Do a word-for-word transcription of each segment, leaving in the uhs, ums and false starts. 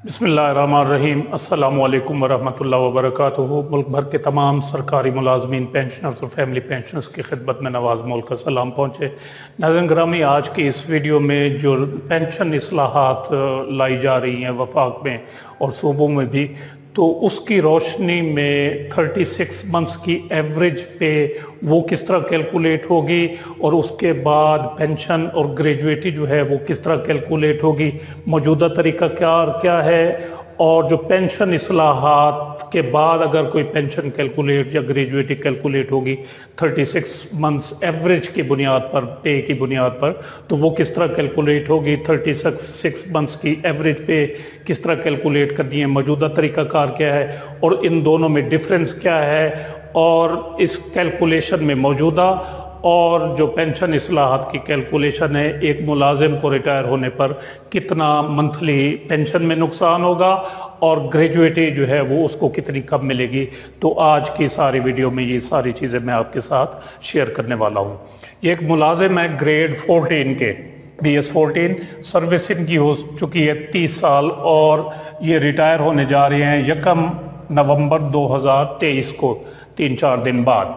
बिस्मिल्लाहिर्रहमानिर्रहीम। अस्सलामु अलैकुम वरहमतुल्लाहि वबरकातुहू। मुल्क भर के तमाम सरकारी मुलाजमीन, पेंशनर्स और फैमिली पेंशनर्स की खिदमत में नवाज मोल का सलाम पहुँचे। नाज़रीन ग्रामी, आज की इस वीडियो में जो पेंशन इस्लाहात लाई जा रही हैं वफाक में और सूबों में भी, तो उसकी रोशनी में छत्तीस मंथ्स की एवरेज पे वो किस तरह कैलकुलेट होगी और उसके बाद पेंशन और ग्रेजुएटी जो है वो किस तरह कैलकुलेट होगी, मौजूदा तरीका क्या क्या है, और जो पेंशन इस्लाहात के बाद अगर कोई पेंशन कैलकुलेट या ग्रेजुएटी कैलकुलेट होगी छत्तीस मंथ्स एवरेज की बुनियाद पर, पे की बुनियाद पर, तो वो किस तरह कैलकुलेट होगी, छत्तीस मंथ्स की एवरेज पे किस तरह कैलकुलेट करनी है, मौजूदा तरीकाकार क्या है और इन दोनों में डिफरेंस क्या है, और इस कैलकुलेशन में मौजूदा और जो पेंशन इस्लाहात की कैलकुलेशन है, एक मुलाजिम को रिटायर होने पर कितना मंथली पेंशन में नुकसान होगा और ग्रेजुएटी जो है वो उसको कितनी कम मिलेगी। तो आज की सारी वीडियो में ये सारी चीज़ें मैं आपके साथ शेयर करने वाला हूँ। ये एक मुलाजिम है ग्रेड फोर्टीन के, बी एस फोर्टीन, सर्विस इनकी हो चुकी है तीस साल और ये रिटायर होने जा रहे हैं यकम नवंबर दो हज़ार तेईस को, तीन चार दिन बाद।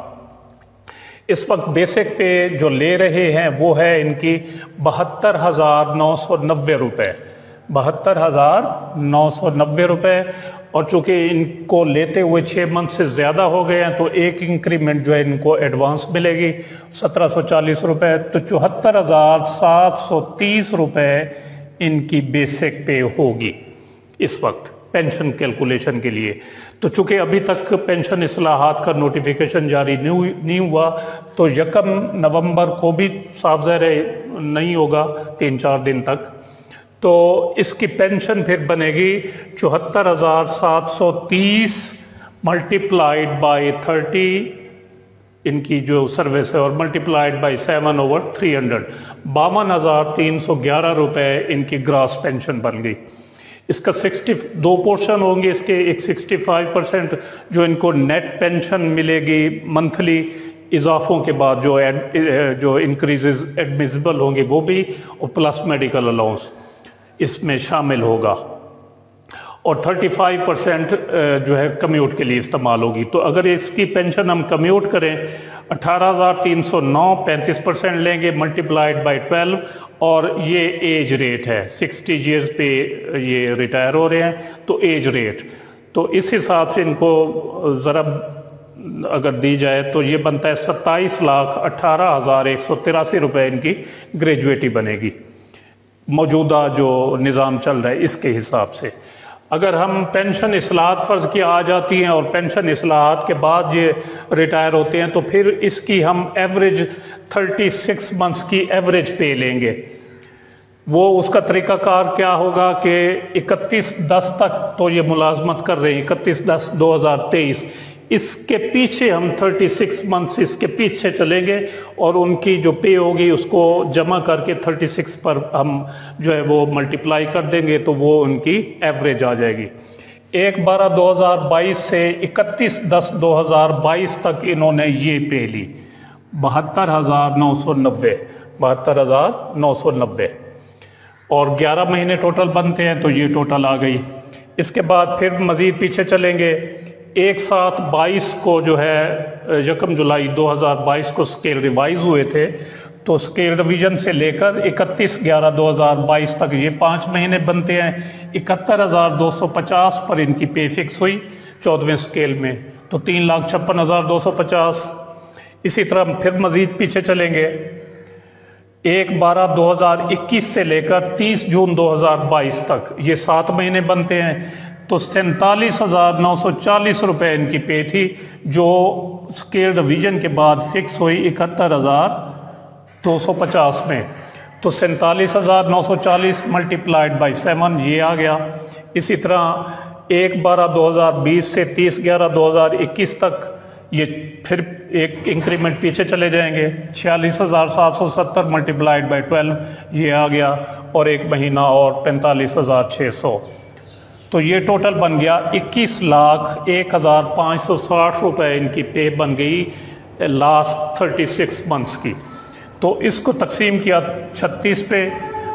इस वक्त बेसिक पे जो ले रहे हैं वो है इनकी बहत्तर हजार नौ सौ नब्बे रुपये बहत्तर हजार नौ सौ नब्बे रुपये और चूंकि इनको लेते हुए छः मंथ से ज़्यादा हो गए हैं तो एक इंक्रीमेंट जो है इनको एडवांस मिलेगी सत्रह सौ चालीस रुपये, तो चौहत्तर हजार सात सौ तीस रुपये इनकी बेसिक पे होगी इस वक्त पेंशन कैलकुलेशन के लिए। तो चूंकि अभी तक पेंशन इस्लाहात का नोटिफिकेशन जारी नहीं हुआ तो यकम नवंबर को भी साफ ज़ाहिर नहीं होगा तीन चार दिन तक, तो इसकी पेंशन फिर बनेगी चौहत्तर हजार सात सौ तीस मल्टीप्लाइड बाई थर्टी इनकी जो सर्विस है और multiplied by seven over three hundred बावन हजार तीन सौ ग्यारह रुपये इनकी ग्रास पेंशन बन गई। इसका सिक्सटी दो पोर्शन होंगे इसके, एक सिक्सटी फाइव परसेंट जो इनको नेट पेंशन मिलेगी मंथली इजाफों के बाद जो एड, जो इंक्रीजेस एडमिसिबल होंगे वो भी, और प्लस मेडिकल अलाउंस इसमें शामिल होगा, और पैंतीस परसेंट जो है कम्यूट के लिए इस्तेमाल होगी। तो अगर इसकी पेंशन हम कम्यूट करें अठारह हजार तीन सौ नौ, पैंतीस परसेंट लेंगे मल्टीप्लाइड बाई ट्वेल्व, और ये एज रेट है, सिक्सटी ईयर्स पे ये रिटायर हो रहे हैं तो एज रेट, तो इस हिसाब से इनको ज़रा अगर दी जाए तो ये बनता है सत्ताईस लाख अट्ठारह हज़ार एक सौ तिरासी रुपये इनकी ग्रेजुएटी बनेगी मौजूदा जो निज़ाम चल रहा है इसके हिसाब से। अगर हम पेंशन इस्लाहात फ़र्ज़ की आ जाती हैं और पेंशन इस्लाहात के बाद ये रिटायर होते हैं तो फिर इसकी हम एवरेज छत्तीस मंथ्स की एवरेज पे लेंगे। वो उसका तरीकाकार क्या होगा कि इकतीस दस तक तो ये मुलाजमत कर रहे हैं, इकतीस दस दो हज़ार तेईस, इसके पीछे हम छत्तीस मंथ्स इसके पीछे चलेंगे और उनकी जो पे होगी उसको जमा करके छत्तीस पर हम जो है वो मल्टीप्लाई कर देंगे तो वो उनकी एवरेज आ जाएगी। एक बारह दो हज़ार बाईस से इकतीस दस दो हज़ार बाईस तक इन्होंने ये पे ली बहत्तर हजार नौ सौ नब्बे बहत्तर हजार नौ सौ नब्बे और ग्यारह महीने टोटल बनते हैं तो ये टोटल आ गई। इसके बाद फिर मजीद पीछे चलेंगे, एक सात बाईस को जो है यकम जुलाई दो हज़ार बाईस को स्केल रिवाइज हुए थे, तो स्केल रिवीजन से लेकर इकतीस ग्यारह दो हज़ार बाईस तक ये पाँच महीने बनते हैं। इकहत्तर हजार दो सौ पचास पर इनकी पे फिक्स हुई चौदहवें स्केल में, तो तीन लाख छप्पन हजार दो सौ पचास। इसी तरह फिर मजीद पीछे चलेंगे, एक बारह दो हज़ार इक्कीस से लेकर तीस जून दो हज़ार बाईस तक ये सात महीने बनते हैं, तो सैंतालीस हजार नौ सौ चालीस रुपये इनकी पे थी जो स्केल रिवीजन के बाद फिक्स हुई इकहत्तर हजार दो सौ पचास में, तो सैंतालीस हजार नौ सौ चालीस मल्टीप्लाइड बाई सेवन ये आ गया। इसी तरह एक बारह दो हज़ार बीस से तीस ग्यारह दो हज़ार इक्कीस तक ये फिर एक इंक्रीमेंट पीछे चले जाएंगे, छियालीस हजार सात सौ सत्तर मल्टीप्लाइड बाई ट्वेल्व ये आ गया, और एक महीना और पैंतालीस हजार छः सौ, तो ये टोटल बन गया इक्कीस लाख एक हजार पाँच सौ साठ रुपये इनकी पे बन गई लास्ट छत्तीस मंथ्स की। तो इसको तकसीम किया छत्तीस पे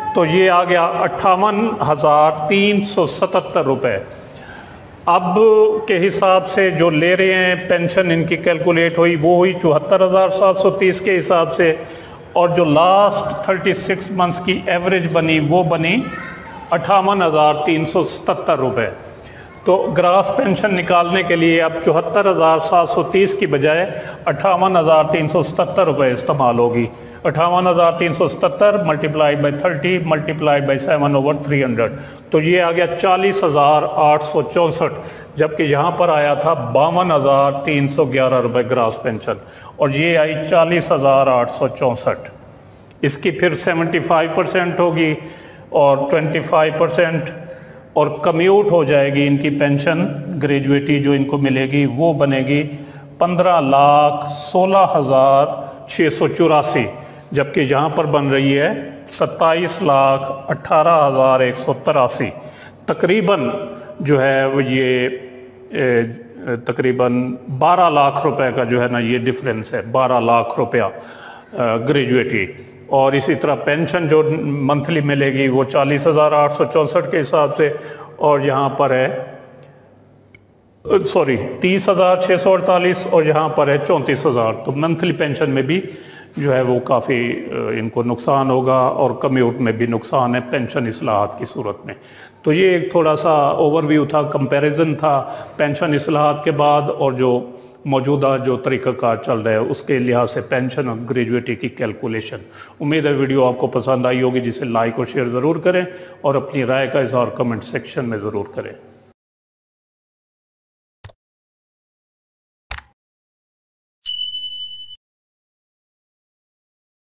तो ये आ गया अट्ठावन हज़ार तीन सौ सतहत्तर रुपये। अब के हिसाब से जो ले रहे हैं पेंशन, इनकी कैलकुलेट हुई वो हुई चौहत्तर हज़ार सात सौ तीस के हिसाब से, और जो लास्ट थर्टी सिक्स मंथ्स की एवरेज बनी वो बनी अट्ठावन हज़ार तीन सौ सतहत्तर रुपये। तो ग्रास पेंशन निकालने के लिए अब चौहत्तर हज़ार सात सौ तीस की बजाय अट्ठावन हज़ार तीन सौ सतहत्तर रुपये इस्तेमाल होगी। अट्ठावन हज़ार तीन सौ सतहत्तर multiply by thirty multiply by seven over three hundred, तो ये आ गया चालीस हज़ार आठ सौ चौंसठ, जबकि यहाँ पर आया था बावन हज़ार तीन सौ ग्यारह रुपये ग्रास पेंशन, और ये आई चालीस हज़ार आठ सौ चौंसठ। इसकी फिर सेवेंटी फाइव परसेंट होगी और ट्वेंटी फाइव परसेंट और कम्यूट हो जाएगी इनकी पेंशन ग्रेजुएटी जो इनको मिलेगी, वो बनेगी पंद्रह लाख सोलह हज़ार छः सौ चौरासी, जबकि यहाँ पर बन रही है सत्ताईस लाख अट्ठारह हज़ार एक सौ तिरासी। तकरीबन जो है वो ये तकरीबन बारह लाख रुपए का जो है ना ये डिफरेंस है, बारह लाख रुपया ग्रेजुएटी। और इसी तरह पेंशन जो मंथली मिलेगी वो चालीस हज़ार आठ सौ चौंसठ के हिसाब से, और यहाँ पर है सॉरी तीस हज़ार छः सौ अड़तालीस, और यहाँ पर है चौंतीस हज़ार। तो मंथली पेंशन में भी जो है वो काफ़ी इनको नुकसान होगा, और कम्यूट में भी नुकसान है पेंशन इस्लाहात की सूरत में। तो ये एक थोड़ा सा ओवरव्यू था, कंपैरिजन था पेंशन इस्लाहात के बाद और जो मौजूदा जो तरीक़ाकार चल रहा है उसके लिहाज से पेंशन और ग्रेजुएटी की कैलकुलेशन। उम्मीद है वीडियो आपको पसंद आई होगी, जिसे लाइक और शेयर ज़रूर करें और अपनी राय का इज़हार कमेंट सेक्शन में ज़रूर करें।